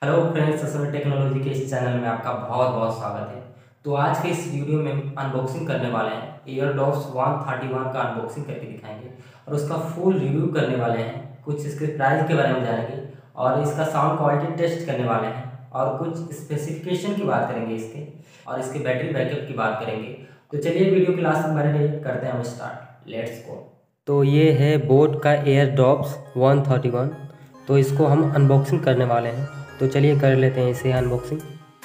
Hello friends, ससुर technology के इस चैनल में आपका बहुत बहुत स्वागत है। तो आज के इस वीडियो में अनबॉक्सिंग करने वाले हैं। एयरडॉप्स 131 का अनबॉक्सिंग करके दिखाएंगे और उसका फुल रिव्यू करने वाले हैं। कुछ इसके प्राइस के बारे में जानेंगे और इसका साउंड क्वालिटी टेस्ट करने वाले हैं और कुछ स्पेसिफिकेशन की बात करेंगे इसके और इसके बैटरी बैकअप की बात करेंगे। तो चलिए वीडियो के लास्ट में बने रहिए, करते हैं हम स्टार्ट। Let's go. तो ये है बोट का एयरडॉप्स 131। तो इसको हम अनबॉक्सिंग करने वाले हैं। तो चलिए कर लेते हैं इसे अनबॉक्सिंग।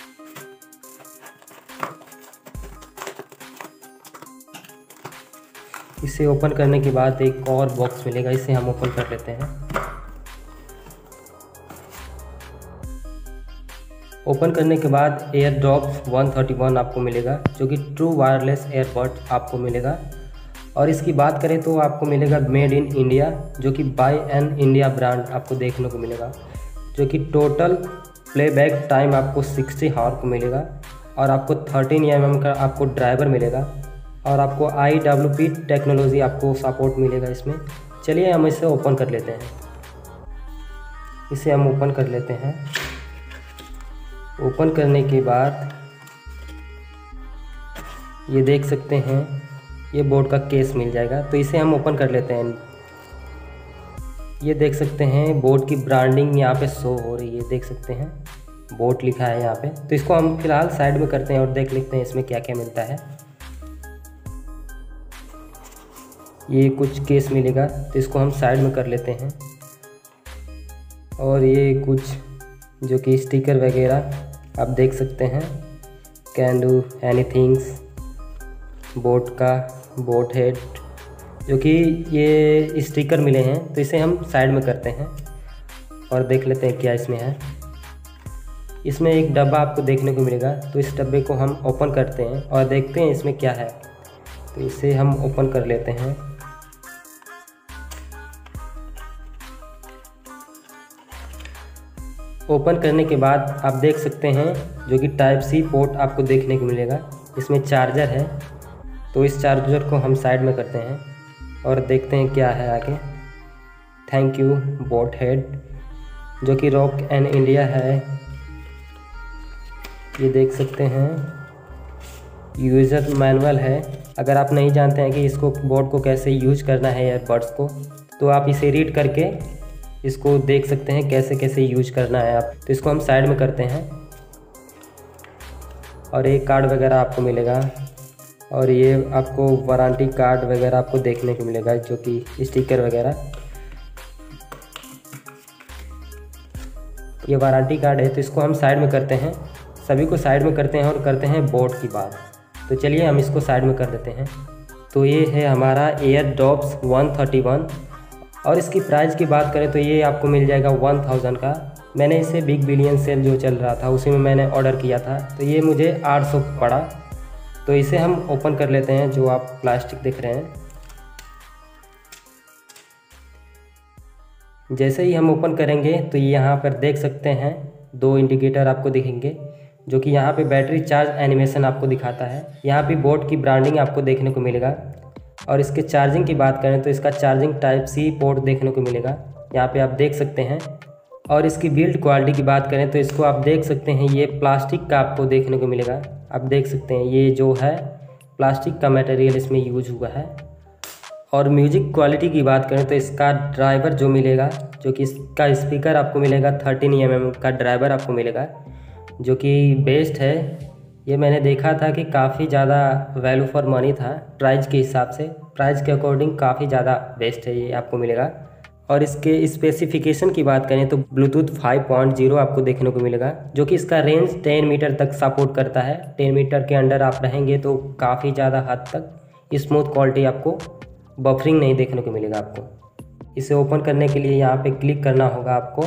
इसे ओपन करने के बाद एक और बॉक्स मिलेगा, इसे हम ओपन कर लेते हैं। ओपन करने के बाद एयरडॉप्स 131 आपको मिलेगा, जो कि ट्रू वायरलेस एयरबड आपको मिलेगा। और इसकी बात करें तो आपको मिलेगा मेड इन इंडिया, जो कि बाय एन इंडिया ब्रांड आपको देखने को मिलेगा। जो कि टोटल प्लेबैक टाइम आपको 60 आवर को मिलेगा और आपको 13 mm का आपको ड्राइवर मिलेगा और आपको IWP टेक्नोलॉजी आपको सपोर्ट मिलेगा इसमें। चलिए हम इसे ओपन कर लेते हैं। इसे हम ओपन कर लेते हैं। ओपन करने के बाद ये देख सकते हैं, ये बोर्ड का केस मिल जाएगा। तो इसे हम ओपन कर लेते हैं। ये देख सकते हैं बोट की ब्रांडिंग यहाँ पे शो हो रही है, देख सकते हैं बोट लिखा है यहाँ पे। तो इसको हम फिलहाल साइड में करते हैं और देख लेते हैं इसमें क्या क्या मिलता है। ये कुछ केस मिलेगा, तो इसको हम साइड में कर लेते हैं। और ये कुछ जो कि स्टिकर वगैरह आप देख सकते हैं, कैन डू एनीथिंग्स, बोट का बोट हेड, जो कि ये स्टिकर मिले हैं। तो इसे हम साइड में करते हैं और देख लेते हैं क्या इसमें है। इसमें एक डब्बा आपको देखने को मिलेगा, तो इस डब्बे को हम ओपन करते हैं और देखते हैं इसमें क्या है। तो इसे हम ओपन कर लेते हैं। ओपन करने के बाद आप देख सकते हैं जो कि टाइप सी पोर्ट आपको देखने को मिलेगा। इसमें चार्जर है, तो इस चार्जर को हम साइड में करते हैं और देखते हैं क्या है आगे। थैंक यू बोट हेड, जो कि रॉक एन इंडिया है। ये देख सकते हैं यूज़र मैनुअल है। अगर आप नहीं जानते हैं कि इसको बोट को कैसे यूज करना है एयरबड्स को, तो आप इसे रीड करके इसको देख सकते हैं कैसे कैसे यूज करना है आप। तो इसको हम साइड में करते हैं और एक कार्ड वगैरह आपको मिलेगा और ये आपको वारंटी कार्ड वगैरह आपको देखने को मिलेगा, जो कि स्टिकर वगैरह। ये वारंटी कार्ड है, तो इसको हम साइड में करते हैं। सभी को साइड में करते हैं और करते हैं बोट की बात। तो चलिए हम इसको साइड में कर देते हैं। तो ये है हमारा एयरडॉप्स 131 और इसकी प्राइस की बात करें तो ये आपको मिल जाएगा 1000 का। मैंने इसे बिग बिलियन सेल जो चल रहा था उसी में मैंने ऑर्डर किया था, तो ये मुझे 800 पड़ा। तो इसे हम ओपन कर लेते हैं, जो आप प्लास्टिक देख रहे हैं। जैसे ही हम ओपन करेंगे तो यहाँ पर देख सकते हैं 2 इंडिकेटर आपको दिखेंगे, जो कि यहाँ पे बैटरी चार्ज एनिमेशन आपको दिखाता है। यहाँ पे बोट की ब्रांडिंग आपको देखने को मिलेगा। और इसके चार्जिंग की बात करें तो इसका चार्जिंग टाइप सी पोर्ट देखने को मिलेगा, यहाँ पे आप देख सकते हैं। और इसकी बिल्ड क्वालिटी की बात करें तो इसको आप देख सकते हैं, ये प्लास्टिक का आपको देखने को मिलेगा। आप देख सकते हैं ये जो है प्लास्टिक का मटेरियल इसमें यूज हुआ है। और म्यूजिक क्वालिटी की बात करें तो इसका ड्राइवर जो मिलेगा, जो कि इसका स्पीकर आपको मिलेगा 13 mm का ड्राइवर आपको मिलेगा, जो कि बेस्ट है। ये मैंने देखा था कि काफ़ी ज़्यादा वैल्यू फॉर मनी था प्राइस के हिसाब से। प्राइस के अकॉर्डिंग काफ़ी ज़्यादा बेस्ट है ये आपको मिलेगा। और इसके स्पेसिफिकेशन की बात करें तो ब्लूटूथ 5.0 आपको देखने को मिलेगा, जो कि इसका रेंज 10 मीटर तक सपोर्ट करता है। 10 मीटर के अंडर आप रहेंगे तो काफ़ी ज़्यादा हद तक स्मूथ क्वालिटी आपको, बफरिंग नहीं देखने को मिलेगा आपको। इसे ओपन करने के लिए यहाँ पे क्लिक करना होगा आपको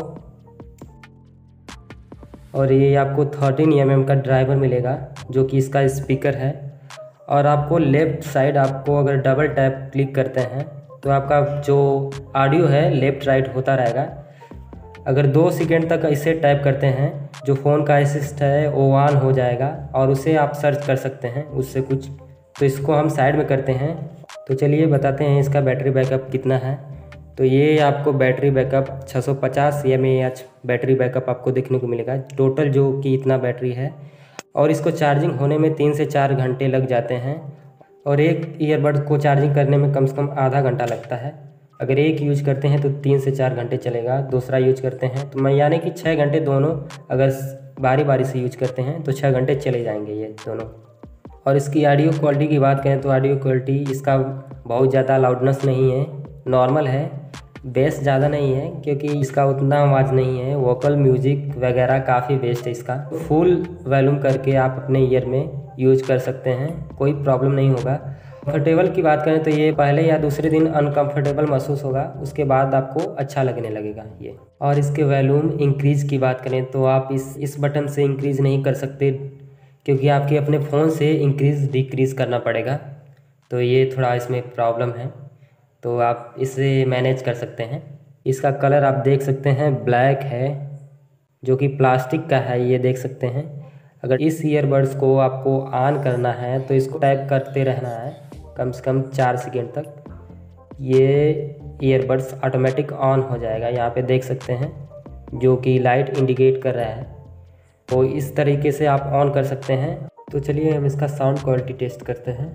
और ये आपको 13 mm का ड्राइवर मिलेगा, जो कि इसका स्पीकर है। और आपको लेफ़्ट साइड आपको अगर डबल टैप क्लिक करते हैं तो आपका जो ऑडियो है लेफ़्ट राइट होता रहेगा। अगर 2 सेकेंड तक इसे टाइप करते हैं, जो फ़ोन का असिस्ट है वो ऑन हो जाएगा और उसे आप सर्च कर सकते हैं उससे कुछ। तो इसको हम साइड में करते हैं। तो चलिए बताते हैं इसका बैटरी बैकअप कितना है। तो तो ये आपको battery backup 650 mAh battery backup आपको देखने को मिलेगा, टोटल जो कि इतना बैटरी है। और इसको चार्जिंग होने में 3 से 4 घंटे लग जाते हैं, और एक ईयरबड को चार्जिंग करने में कम से कम आधा घंटा लगता है। अगर एक यूज करते हैं तो 3 से 4 घंटे चलेगा, दूसरा यूज करते हैं तो मैं यानी कि 6 घंटे दोनों, अगर बारी बारी से यूज करते हैं तो 6 घंटे चले जाएंगे ये दोनों। और इसकी ऑडियो क्वालिटी की बात करें तो ऑडियो क्वालिटी इसका बहुत ज़्यादा लाउडनेस नहीं है, नॉर्मल है, बेस ज़्यादा नहीं है क्योंकि इसका उतना आवाज़ नहीं है। वोकल म्यूजिक वगैरह काफ़ी बेस्ट है इसका। फुल वॉल्यूम करके आप अपने ईयर में यूज कर सकते हैं, कोई प्रॉब्लम नहीं होगा। कंफर्टेबल की बात करें तो ये पहले या दूसरे दिन अनकंफर्टेबल महसूस होगा, उसके बाद आपको अच्छा लगने लगेगा ये। और इसके वॉल्यूम इंक्रीज़ की बात करें तो आप इस बटन से इंक्रीज़ नहीं कर सकते क्योंकि आपके अपने फ़ोन से इंक्रीज़ डिक्रीज़ करना पड़ेगा, तो ये थोड़ा इसमें प्रॉब्लम है, तो आप इसे मैनेज कर सकते हैं। इसका कलर आप देख सकते हैं ब्लैक है, जो कि प्लास्टिक का है, ये देख सकते हैं। अगर इस ईयरबड्स को आपको ऑन करना है तो इसको टैप करते रहना है कम से कम 4 सेकेंड तक, ये ईयरबड्स ऑटोमेटिक ऑन हो जाएगा। यहाँ पे देख सकते हैं जो कि लाइट इंडिकेट कर रहा है, तो इस तरीके से आप ऑन कर सकते हैं। तो चलिए हम इसका साउंड क्वालिटी टेस्ट करते हैं।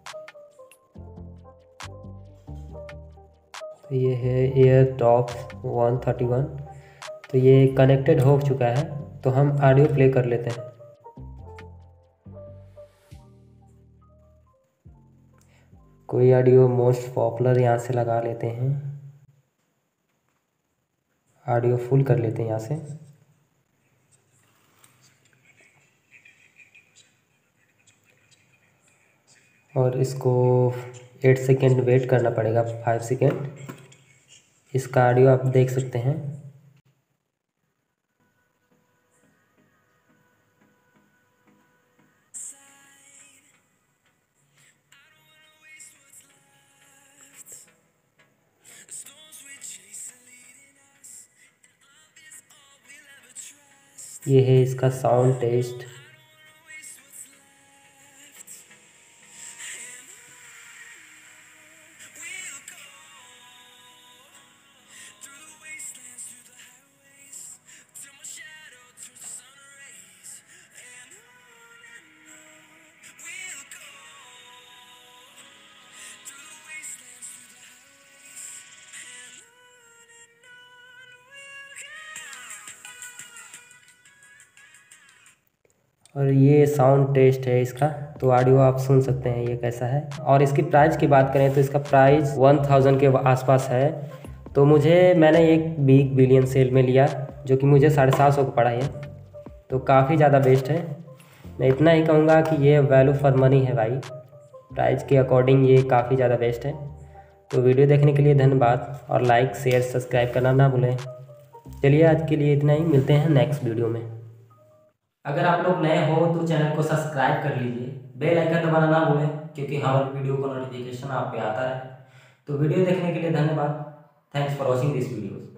तो ये है एयरटॉप्स 131, तो ये कनेक्टेड हो चुका है, तो हम ऑडियो प्ले कर लेते हैं। कोई ऑडियो मोस्ट पॉपुलर यहाँ से लगा लेते हैं, ऑडियो फुल कर लेते हैं यहाँ से। और इसको 8 सेकेंड वेट करना पड़ेगा, 5 सेकेंड। इसका ऑडियो आप देख सकते हैं। ये है इसका साउंड टेस्ट। और ये साउंड टेस्ट है इसका, तो ऑडियो आप सुन सकते हैं ये कैसा है। और इसकी प्राइस की बात करें तो इसका प्राइस 1000 के आसपास है। तो मैंने एक बिग बिलियन सेल में लिया जो कि मुझे 750 का पड़ा है, तो काफ़ी ज़्यादा बेस्ट है। मैं इतना ही कहूँगा कि ये वैल्यू फॉर मनी है भाई, प्राइस के अकॉर्डिंग ये काफ़ी ज़्यादा बेस्ट है। तो वीडियो देखने के लिए धन्यवाद, और लाइक शेयर सब्सक्राइब करना ना भूलें। चलिए आज के लिए इतना ही, मिलते हैं नेक्स्ट वीडियो में। अगर आप लोग नए हो तो चैनल को सब्सक्राइब कर लीजिए, बेल आइकन दबाना ना भूलें क्योंकि हमारे वीडियो का नोटिफिकेशन आप पे आता है। तो वीडियो देखने के लिए धन्यवाद। Thanks for watching this video.